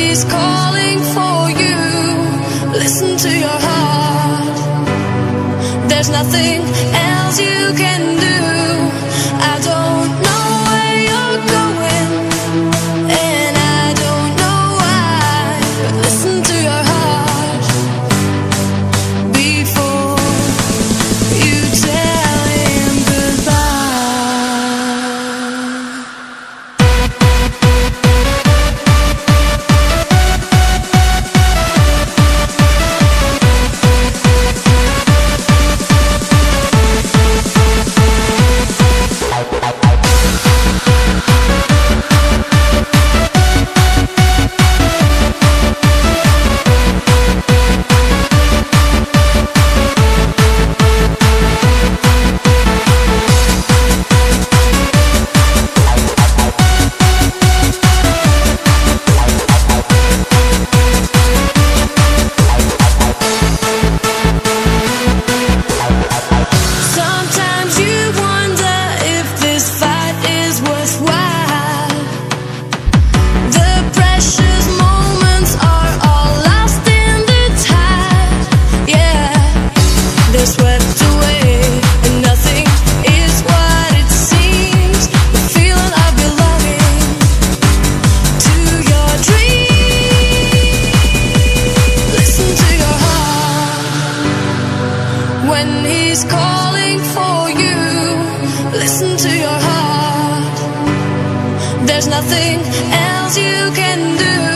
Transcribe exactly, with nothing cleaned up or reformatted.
he's calling for you, listen to your heart. There's nothing else you can do. I don't know where you're going, and I don't know why, but listen to your heart before you tell him goodbye. Swept away, and nothing is what it seems. The feeling of belonging to your dream. Listen to your heart when he's calling for you. Listen to your heart. There's nothing else you can do.